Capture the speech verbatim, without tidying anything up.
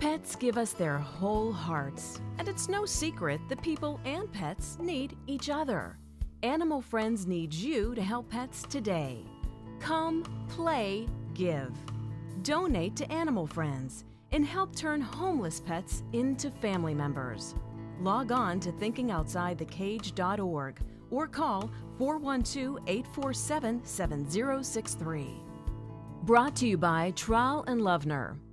Pets give us their whole hearts, and it's no secret that people and pets need each other. Animal Friends needs you to help pets today. Come, play, give. Donate to Animal Friends and help turn homeless pets into family members. Log on to thinking outside the cage dot org or call four one two, eight four seven, seven zero six three. Brought to you by Trall and Lovener.